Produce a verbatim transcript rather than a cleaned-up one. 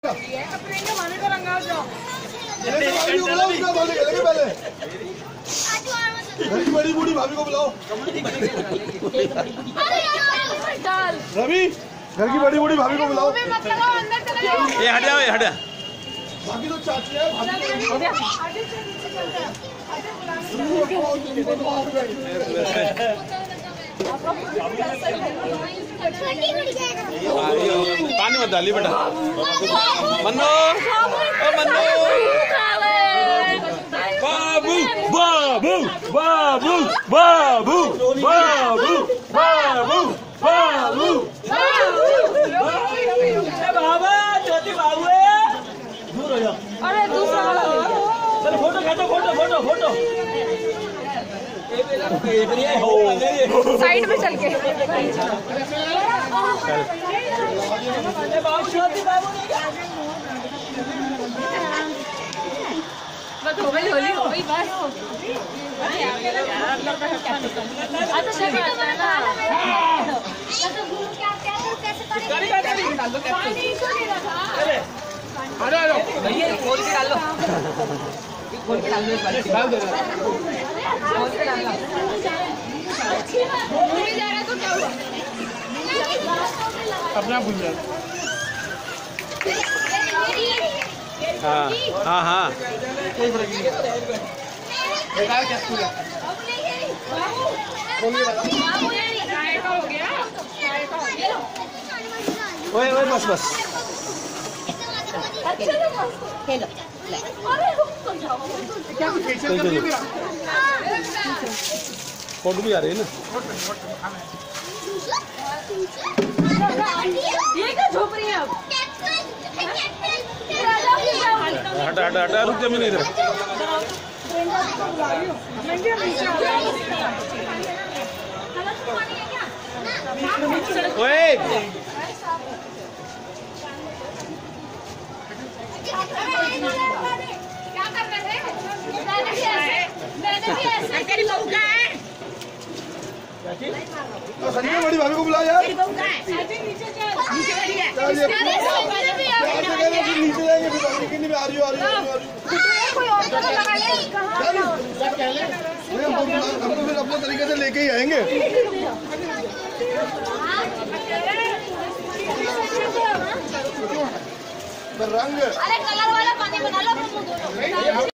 माने को रंगा जाओ। घर की बड़ी बूढ़ी भाभी को बुलाओ। रवि, घर की बड़ी बूढ़ी भाभी को बुलाओ। ये हट जाओ, ये हट जा। भाभी तो चाची है। पानी मत डालिए बेटा। मन्नो, ओ मन्नो। बाबू, बाबू, बाबू, बाबू, बाबू, बाबू, बाबू, बाबा, ज्योति बाबू है। दूर हो जाओ। अरे दूसरा वाला। चलो फोटो खींचो, फोटो, फोटो, फोटो। साइड में चल के। बस हो गई होली, हो गई बस। भैया खोल के डालो, खोल के डाल दो, डाल दो, खोल के डालना। तो क्या हुआ? अपना भूल जाओ। हाँ हाँ हाँ। ओए ओए बस बस। खेलो। फोटो भी आ रही है ना। ये क्या झोपड़ी है अब? हटा हटा हटा, रुक जा, मैं नहीं इधर। ओए क्या कर रहे थे? मैंने भी ऐसे, मैंने भी ऐसे तेरी बहू का है। तो सनी में बड़ी भाभी को बुला यार। तेरी बहू का है। नीचे चल, नीचे वाली है। नीचे जाएंगे फिर कितनी में आ रही हो आ रही हो आ रही हो। कोई और तो लगा ले। हम तो फिर अपने तरीके से लेके ही आएंगे। रंग अरे कलर वाला पानी बना लो।